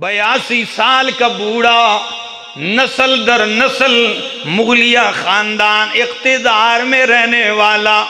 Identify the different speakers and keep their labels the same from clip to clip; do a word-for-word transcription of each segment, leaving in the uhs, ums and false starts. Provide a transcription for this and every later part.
Speaker 1: بیاسی سال کا بوڑھا، نسل در نسل مغلیہ خاندان اقتدار میں رہنے والا،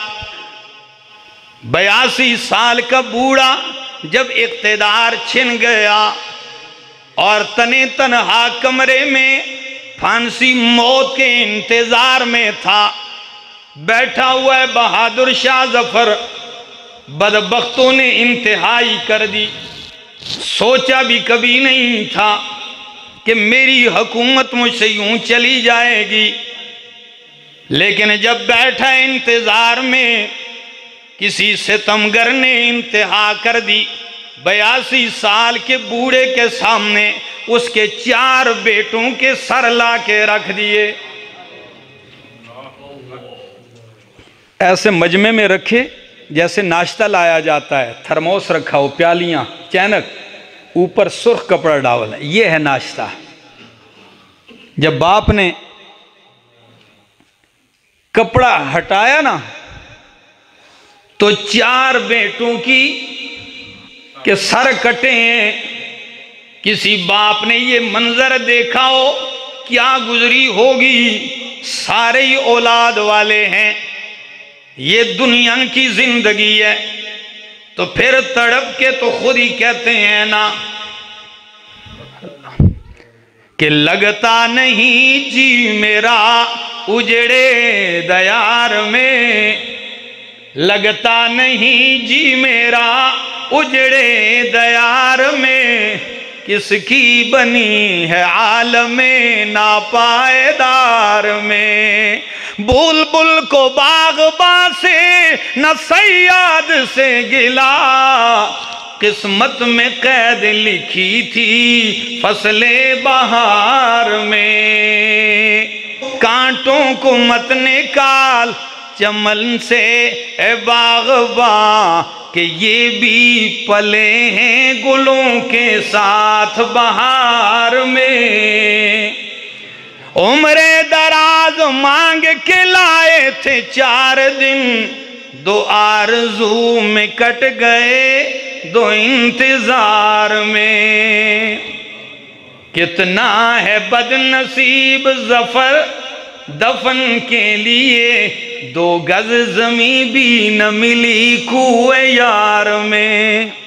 Speaker 1: بیاسی سال کا بوڑھا جب اقتدار چھن گیا اور تنے تنہا کمرے میں پھانسی موت کے انتظار میں تھا، بیٹھا ہوا ہے بہادر شاہ ظفر، بدبختوں نے انتہائی کر دی۔ سوچا بھی کبھی نہیں تھا کہ میری حکومت مجھ سے یوں چلی جائے گی، لیکن جب بیٹھا انتظار میں کسی ستمگر نے انتہا کر دی۔ بیاسی سال کے بوڑھے کے سامنے اس کے چار بیٹوں کے سر لا کے رکھ دیے، ایسے مجمع میں رکھے جیسے ناشتہ لایا جاتا ہے، تھرموس رکھا ہو، پیالیاں، چینک، اوپر سرخ کپڑا ڈالا، یہ ہے ناشتہ۔ جب باپ نے کپڑا ہٹایا نا تو چار بیٹوں کی کہ سر کٹے ہیں۔ کسی باپ نے یہ منظر دیکھا ہو کیا گزری ہوگی، سارے ہی اولاد والے ہیں، یہ دنیا کی زندگی ہے، تو پھر تڑپ کے تو خود ہی کہتے ہیں نا کہ لگتا نہیں جی میرا اجڑے دیار میں، لگتا نہیں جی میرا اجڑے دیار میں، کس کی بنی ہے عالم ناپائیدار میں، بول بل کو باغباں سے نہ صیاد سے گلا، قسمت میں قید لکھی تھی فصل بہار میں، کانٹوں کو مت نکال چمن سے اے باغباں، کہ یہ بھی پلے ہیں گلوں کے ساتھ بہار میں، عمر دراز مانگ کے لائے تھے چار دن، دو آرزو میں کٹ گئے دو انتظار میں، کتنا ہے بد نصیب ظفر دفن کے لیے، دو گز زمین بھی نہ ملی کوہ یار میں۔